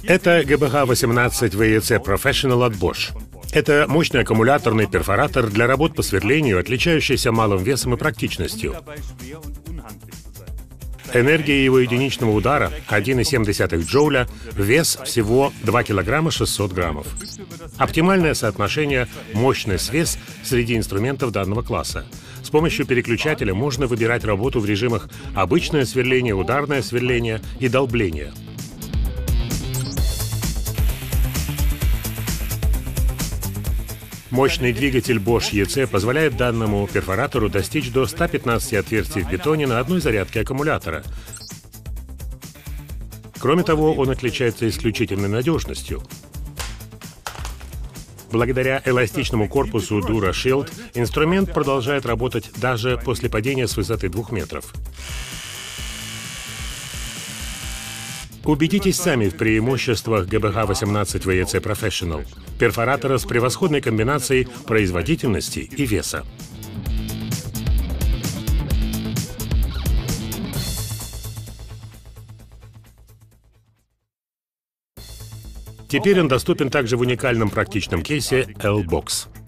Это GBH-18 VEC Professional от Bosch. Это мощный аккумуляторный перфоратор для работ по сверлению, отличающийся малым весом и практичностью. Энергия его единичного удара 1,7 джоуля, вес всего 2 кг 600 граммов. Оптимальное соотношение мощность-вес среди инструментов данного класса. С помощью переключателя можно выбирать работу в режимах обычное сверление, ударное сверление и долбление. Мощный двигатель Bosch EC позволяет данному перфоратору достичь до 115 отверстий в бетоне на одной зарядке аккумулятора. Кроме того, он отличается исключительной надежностью. Благодаря эластичному корпусу DuraShield инструмент продолжает работать даже после падения с высоты 2 метров. Убедитесь сами в преимуществах GBH-18 VEC Professional, перфоратора с превосходной комбинацией производительности и веса. Теперь он доступен также в уникальном практичном кейсе L-Box.